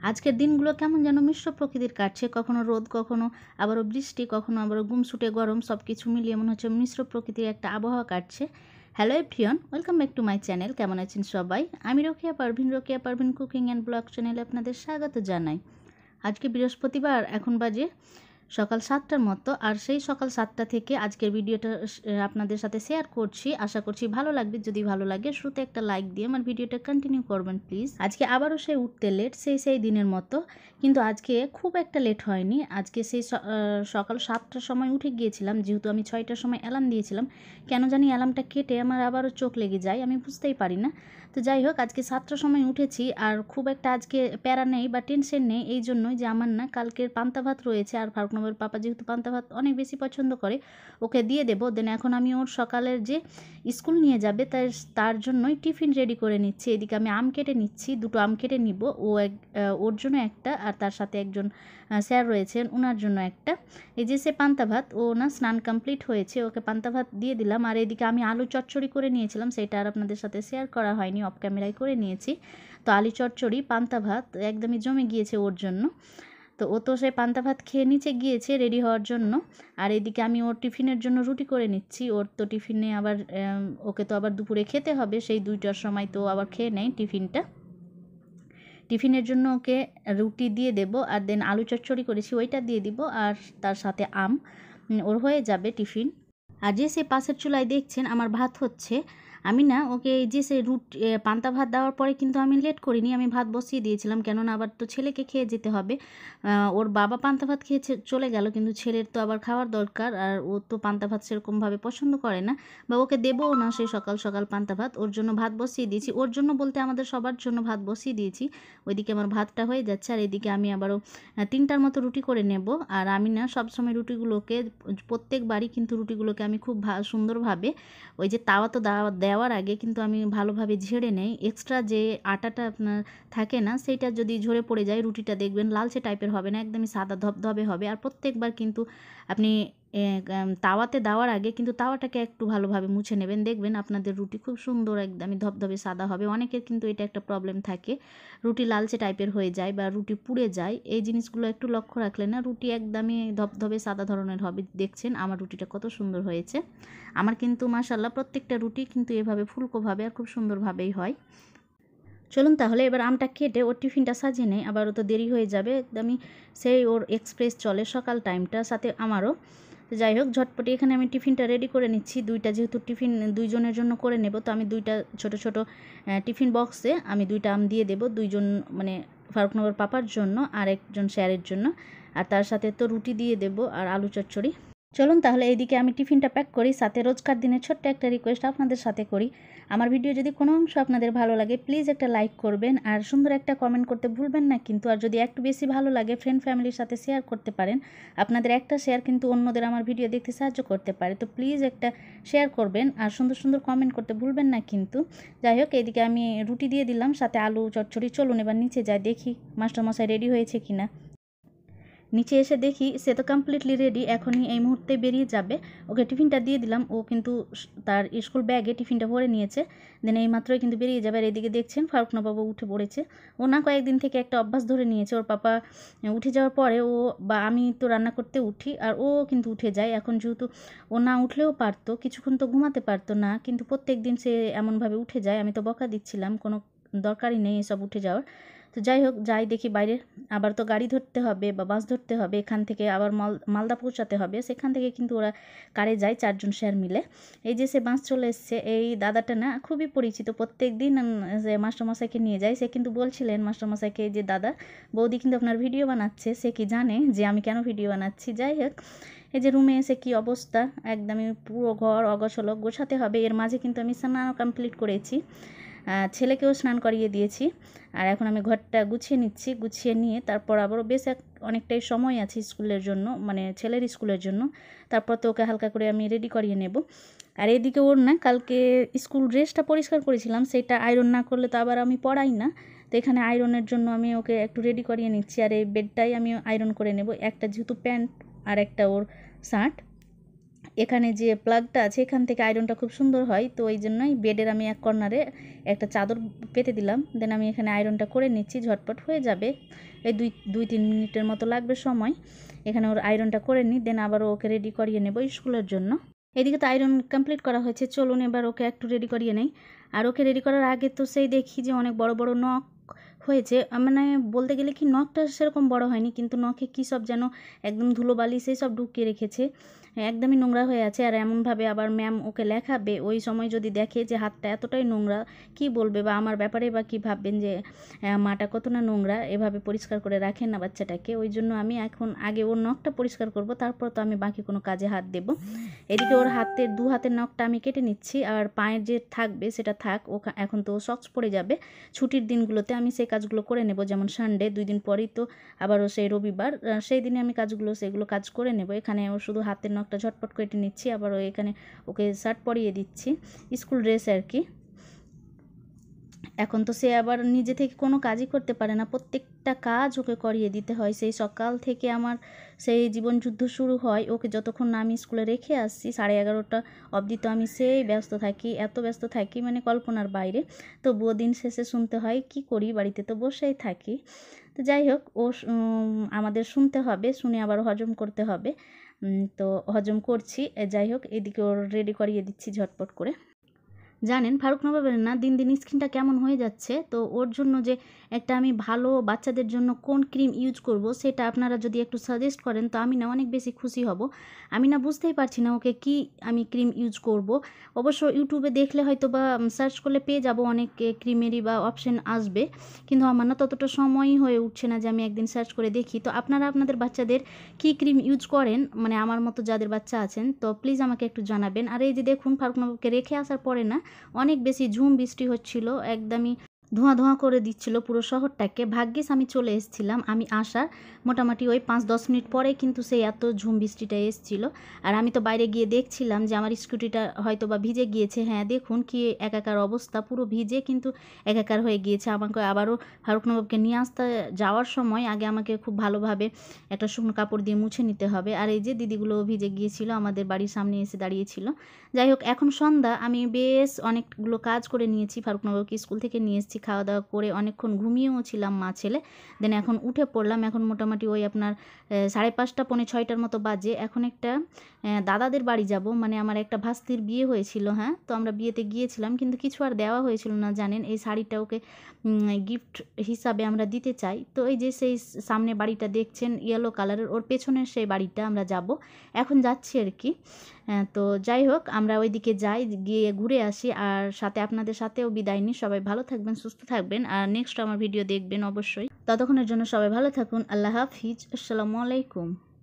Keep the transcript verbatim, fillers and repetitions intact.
আজকের দিনগুলো কেমন যেন মিশ্র প্রকৃতির কাটছে, কখনো রোদ, কখনো আবারও বৃষ্টি, কখনো আবারও গুমসুটে গরম, সব কিছু মিলিয়ে মনে হচ্ছে মিশ্র প্রকৃতির একটা আবহাওয়া কাটছে। Hello everyone, welcome back to my channel. কেমন আছেন সবাই? আমি Rokeya Parvin, Rokeya Parvin cooking and blog চ্যানেলে আপনাদের স্বাগত জানাই। আজকে বৃহস্পতিবার, এখন বাজে সকাল সাতটার মতো। আর সেই সকাল সাতটা থেকে আজকের ভিডিওটা আপনাদের সাথে শেয়ার করছি। আশা করছি ভালো লাগবে। যদি ভালো লাগে শুরুতে একটা লাইক দিয়ে আমার ভিডিওটা কন্টিনিউ করবেন প্লিজ। আজকে আবারও সেই উঠতে লেট, সেই সেই দিনের মতো, কিন্তু আজকে খুব একটা লেট হয়নি। আজকে সেই সকাল সাতটার সময় উঠে গিয়েছিলাম, যেহেতু আমি ছয়টার সময় অ্যালার্ম দিয়েছিলাম। কেন জানি অ্যালার্মটা কেটে আমার আবারও চোখ লেগে যায়, আমি বুঝতেই পারি না। তো যাই হোক, আজকে সাতটার সময় উঠেছি। আর খুব একটা আজকে প্যারা নেই বা টেনশন নেই, এই জন্যই যে আমার না কালকের পান্তা ভাত রয়েছে। আর ফারুকনগরের পাপা যেহেতু পান্তা ভাত অনেক বেশি পছন্দ করে, ওকে দিয়ে দেবো। দেন এখন আমি ওর সকালের যে স্কুল নিয়ে যাবে তার তার জন্যই টিফিন রেডি করে নিচ্ছি। এদিকে আমি আম কেটে নিচ্ছি, দুটো আম কেটে নিব। ও এক ওর জন্য একটা, আর তার সাথে একজন স্যার রয়েছেন, ওনার জন্য একটা। এই যে সে পান্তা ভাত, ও না স্নান কমপ্লিট হয়েছে, ওকে পান্তা ভাত দিয়ে দিলাম। আর এদিকে আমি আলু চচ্চড়ি করে নিয়েছিলাম, সেটা আর আপনাদের সাথে শেয়ার করা হয়নি, অফ ক্যামেরায় করে নিয়েছি। তো আলু চচ্চড়ি পান্তা ভাত একদমই জমে গিয়েছে ওর জন্য। তো ও তো সে পান্তা ভাত খেয়ে নিচে গিয়েছে রেডি হওয়ার জন্য। আর এদিকে আমি ওর টিফিনের জন্য রুটি করে নিচ্ছি। ওর তো টিফিনে আবার ওকে তো আবার দুপুরে খেতে হবে, সেই দুইটার সময় তো আবার খেয়ে নেয় টিফিনটা। টিফিনের জন্য ওকে রুটি দিয়ে দেব, আর দেন আলু চচ্চড়ি করেছি ওইটা দিয়ে দিব, আর তার সাথে আম, ওর হয়ে যাবে টিফিন। আর যে সে পাশের চুলায় দেখছেন আমার ভাত হচ্ছে, আমি না ওকে এই যে সে রুটি পান্তা ভাত দেওয়ার পরে কিন্তু আমি লেট করিনি, আমি ভাত বসিয়ে দিয়েছিলাম। কেননা আবার তো ছেলেকে খেয়ে যেতে হবে। ওর বাবা পান্তা ভাত খেয়ে চলে গেল, কিন্তু ছেলের তো আবার খাওয়ার দরকার। আর ও তো পান্তা ভাত সেরকমভাবে পছন্দ করে না, বা ওকে দেবও না সেই সকাল সকাল পান্তা ভাত। ওর জন্য ভাত বসিয়ে দিয়েছি, ওর জন্য বলতে আমাদের সবার জন্য ভাত বসিয়ে দিয়েছি। ওইদিকে আমার ভাতটা হয়ে যাচ্ছে, আর এদিকে আমি আবারও তিনটার মতো রুটি করে নেব। আর আমি না সবসময় রুটিগুলোকে, প্রত্যেকবারই কিন্তু রুটিগুলোকে আমি খুব সুন্দরভাবে ওই যে তাওয়া তো দেওয়ার আগে কিন্তু আমি ভালোভাবে ঝেড়ে নেই। এক্সট্রা যে আটাটা আপনার থাকে না, সেইটা যদি ঝরে পড়ে যায় রুটিটা দেখবেন লালচে টাইপের হবে না, একদমই সাদা ধবধবে হবে। আর প্রত্যেকবার কিন্তু আপনি তাওয়াতে দেওয়ার আগে কিন্তু তাওয়াটাকে একটু ভালোভাবে মুছে নেবেন, দেখবেন আপনাদের রুটি খুব সুন্দর একদমই ধবধবে সাদা হবে। অনেকের কিন্তু এটা একটা প্রবলেম থাকে, রুটি লালচে টাইপের হয়ে যায় বা রুটি পুড়ে যায়। এই জিনিসগুলো একটু লক্ষ্য রাখলে না রুটি একদমই ধবধবে সাদা ধরনের হবে। দেখছেন আমার রুটিটা কত সুন্দর হয়েছে। আমার কিন্তু মাশাআল্লাহ প্রত্যেকটা রুটি কিন্তু এভাবে ফুলকোভাবে আর খুব সুন্দরভাবেই হয়। চলুন তাহলে এবার আমটা কেটে ওর টিফিনটা সাজিয়ে নেই, আবারও তো দেরি হয়ে যাবে একদমই। সেই ওর এক্সপ্রেস চলে সকাল টাইমটা, সাথে আমারও। তো যাই হোক, ঝটপটি এখানে আমি টিফিনটা রেডি করে নিচ্ছি। দুইটা যেহেতু টিফিন দুইজনের জন্য করে নেব, তো আমি দুইটা ছোট ছোট টিফিন বক্সে আমি দুইটা আম দিয়ে দেব, দুইজন মানে ফারুকনগর পাপার জন্য আর একজন স্যারের জন্য। আর তার সাথে তো রুটি দিয়ে দেব আর আলু চচ্চড়ি। চলুন তাহলে এইদিকে আমি টিফিনটা প্যাক করি। সাথে রোজকার দিনে ছোট্ট একটা রিকোয়েস্ট আপনাদের সাথে করি, আমার ভিডিও যদি কোনো অংশ আপনাদের ভালো লাগে প্লিজ একটা লাইক করবেন, আর সুন্দর একটা কমেন্ট করতে ভুলবেন না কিন্তু। আর যদি একটু বেশি ভালো লাগে ফ্রেন্ড ফ্যামিলির সাথে শেয়ার করতে পারেন। আপনাদের একটা শেয়ার কিন্তু অন্যদের আমার ভিডিও দেখতে সাহায্য করতে পারে, তো প্লিজ একটা শেয়ার করবেন আর সুন্দর সুন্দর কমেন্ট করতে ভুলবেন না কিন্তু। যাই হোক, এইদিকে আমি রুটি দিয়ে দিলাম, সাথে আলু চচ্চড়ি। চলুন এবার নিচে যাই, দেখি মাস্টারমশাই রেডি হয়েছে কিনা। নিচে এসে দেখি সে তো কমপ্লিটলি রেডি, এখনই এই মুহূর্তে বেরিয়ে যাবে। ওকে টিফিনটা দিয়ে দিলাম, ও কিন্তু তার স্কুল ব্যাগে টিফিনটা ভরে নিয়েছে। দেন এই মাত্রই কিন্তু বেরিয়ে যাবে। আর এদিকে দেখছেন ফারুকনবাবু উঠে পড়েছে। ও না কয়েকদিন থেকে একটা অভ্যাস ধরে নিয়েছে, ওর পাপা উঠে যাওয়ার পরে ও, বা আমি তো রান্না করতে উঠি আর ও কিন্তু উঠে যায়। এখন যেহেতু ও না উঠলেও পারতো, কিছুক্ষণ তো ঘুমাতে পারতো না, কিন্তু প্রত্যেক দিন সে এমনভাবে উঠে যায়। আমি তো বকা দিচ্ছিলাম, কোনো দরকারই নেই এসব উঠে যাওয়ার। তো যাই হোক, যাই দেখি বাইরে, আবার তো গাড়ি ধরতে হবে বা বাস ধরতে হবে, এখান থেকে আবার মাল মালদা পৌঁছাতে হবে। সেখান থেকে কিন্তু ওরা কারে যায় চারজন স্যার মিলে। এই যে সে বাস চলে এসছে, এই দাদাটা না খুবই পরিচিত, প্রত্যেক দিন যে মাস্টারমশাইকে নিয়ে যায়। সে কিন্তু বলছিলেন মাস্টারমশাইকে যে দাদা বৌদি কিন্তু আপনার ভিডিও বানাচ্ছে, সে কি জানে যে আমি কেন ভিডিও বানাচ্ছি। যাই হোক, এই যে রুমে এসে কি অবস্থা, একদমই পুরো ঘর অগোছালো, গোছাতে হবে। এর মাঝে কিন্তু আমি স্নান কমপ্লিট করেছি, ছেলেকেও স্নান করিয়ে দিয়েছি। আর এখন আমি ঘরটা গুছিয়ে নিচ্ছি, গুছিয়ে নিয়ে তারপর আবারও বেশ এক অনেকটাই সময় আছে স্কুলের জন্য, মানে ছেলের স্কুলের জন্য। তারপর তো ওকে হালকা করে আমি রেডি করিয়ে নেব। আর এদিকে ওর না কালকে স্কুল ড্রেসটা পরিষ্কার করেছিলাম, সেটা আয়রন না করলে তো আবার আমি পরাই না। তো এখানে আয়রনের জন্য আমি ওকে একটু রেডি করিয়ে নিচ্ছি। আর এই বেডটাই আমি আয়রন করে নেব, একটা যেহেতু প্যান্ট আর একটা ওর শার্ট। এখানে যে প্লাগটা আছে এখান থেকে আয়রনটা খুব সুন্দর হয়, তো এই জন্যই বেডের আমি এক কর্নারে একটা চাদর পেতে দিলাম। দেন আমি এখানে আয়রনটা করে নিচ্ছি, ঝটপট হয়ে যাবে, এই দুই দুই তিন মিনিটের মতো লাগবে সময়। এখানে ওর আয়রনটা করে নিই, দেন আবার ওকে রেডি করিয়ে নেব স্কুলের জন্য। এদিকে তো আয়রন কমপ্লিট করা হয়েছে, চলুন এবার ওকে একটু রেডি করিয়ে নেই। আর ওকে রেডি করার আগে তো সেই দেখি যে অনেক বড় বড় নখ হয়েছে, মানে বলতে গেলে কি নখটা সেরকম বড় হয়নি, কিন্তু নখে কী সব যেন একদম ধুলোবালি সেই সব ঢুকিয়ে রেখেছে, একদমই নোংরা হয়ে আছে। আর এমনভাবে আবার ম্যাম ওকে লেখাবে, ওই সময় যদি দেখে যে হাতটা এতটাই নোংরা, কি বলবে বা আমার ব্যাপারে বা কী ভাববেন যে মাটা কত না নোংরা, এভাবে পরিষ্কার করে রাখেন না বাচ্চাটাকে। ওই জন্য আমি এখন আগে ওর নখটা পরিষ্কার করব, তারপর তো আমি বাকি কোনো কাজে হাত দেব। এদিকে ওর হাতের দু হাতের নখটা আমি কেটে নিচ্ছি, আর পায়ের যে থাকবে সেটা থাক, ও এখন তো সক্স পড়ে যাবে। ছুটির দিনগুলোতে আমি সেই কাজগুলো করে নেব, যেমন সানডে দুই দিন পরেই তো আবারও সেই রবিবার, সেই দিনে আমি কাজগুলো সেগুলো কাজ করে নেব। এখানে ও শুধু হাতের নখটা ঝটপট কেটে নিচ্ছি, আবারও এখানে ওকে শার্ট পরিয়ে দিচ্ছি, স্কুল ড্রেস আর কি। এখন তো সে আবার নিজে থেকে কোনো কাজই করতে পারে না, প্রত্যেকটা কাজ ওকে করিয়ে দিতে হয়। সেই সকাল থেকে আমার সেই জীবনযুদ্ধ শুরু হয়, ওকে যতক্ষণ না আমি স্কুলে রেখে আসছি সাড়ে এগারোটা অবধি তো আমি সেই ব্যস্ত থাকি, এত ব্যস্ত থাকি মানে কল্পনার বাইরে। তবুও দিন শেষে শুনতে হয়, কি করি, বাড়িতে তো বসেই থাকি। তো যাই হোক, ও আমাদের শুনতে হবে, শুনে আবার হজম করতে হবে, তো হজম করছি। যাই হোক, এদিকে ওর রেডি করিয়ে দিচ্ছি ঝটপট করে। জানেন ফারুক নবাবের না দিন দিন স্কিনটা কেমন হয়ে যাচ্ছে, তো ওর জন্য যে একটা আমি ভালো বাচ্চাদের জন্য কোন ক্রিম ইউজ করব সেটা আপনারা যদি একটু সাজেস্ট করেন তো আমি না অনেক বেশি খুশি হব। আমি না বুঝতেই পারছি না ওকে কি আমি ক্রিম ইউজ করব। অবশ্য ইউটিউবে দেখলে হয়তো বা সার্চ করলে পেয়ে যাব, অনেক ক্রিমেরই বা অপশন আসবে, কিন্তু আমার না ততটা সময়ই হয়ে উঠছে না যে আমি একদিন সার্চ করে দেখি। তো আপনারা আপনাদের বাচ্চাদের কি ক্রিম ইউজ করেন, মানে আমার মতো যাদের বাচ্চা আছেন, তো প্লিজ আমাকে একটু জানাবেন। আর এই যে দেখুন ফারুক নবাবকে রেখে আসার পরে না অনেক বেশি ঝুম বৃষ্টি হচ্ছিল, একদমই ধোঁয়া ধোঁয়া করে দিচ্ছিল পুরো শহরটাকে। ভাগ্যিস আমি চলে এসেছিলাম, আমি আসার মোটামুটি ওই পাঁচ দশ মিনিট পরে কিন্তু সেই এত ঝুম বৃষ্টিটা এসেছিলো। আর আমি তো বাইরে গিয়ে দেখছিলাম যে আমার স্কুটিটা হয়তো বা ভিজে গিয়েছে। হ্যাঁ দেখুন কি একাকার অবস্থা, পুরো ভিজে কিন্তু একাকার হয়ে গিয়েছে। আমাকে আবারও ফারুক নবাবকে নিয়ে আসতে যাওয়ার সময় আগে আমাকে খুব ভালোভাবে একটা শুকনো কাপড় দিয়ে মুছে নিতে হবে। আর এই যে দিদিগুলো ভিজে গিয়েছিল, আমাদের বাড়ির সামনে এসে দাঁড়িয়েছিল। যাই হোক, এখন সন্ধ্যা, আমি বেশ অনেকগুলো কাজ করে নিয়েছি, ফারুক নবাবকে স্কুল থেকে নিয়ে এসেছি, খাওয়া দাওয়া করে অনেকক্ষণ ঘুমিয়েও ছিলাম মা ছেলে। দেন এখন উঠে পড়লাম, এখন মোটামুটি ওই আপনার সাড়ে পাঁচটা পৌনে ছয়টার মতো বাজে। এখন একটা দাদাদের বাড়ি যাব, মানে আমার একটা ভাস্তির বিয়ে হয়েছিল। হ্যাঁ, তো আমরা বিয়েতে গিয়েছিলাম, কিন্তু কিছু আর দেওয়া হয়েছিল না জানেন। এই শাড়িটা ওকে গিফট হিসাবে আমরা দিতে চাই। তো এই যে সেই সামনে বাড়িটা দেখছেন ইয়েলো কালারের, ওর পেছনের সেই বাড়িটা আমরা যাব, এখন যাচ্ছি আর কি। তো যাই হোক, আমরা ওইদিকে যাই, গিয়ে ঘুরে আসি, আর সাথে আপনাদের সাথেও বিদায় নিই। সবাই ভালো থাকবেন, সুস্থ থাকবেন, আর নেক্সট আমার ভিডিও দেখবেন অবশ্যই। ততক্ষণের জন্য সবাই ভালো থাকুন। আল্লাহ হাফিজ, আসসালামু আলাইকুম।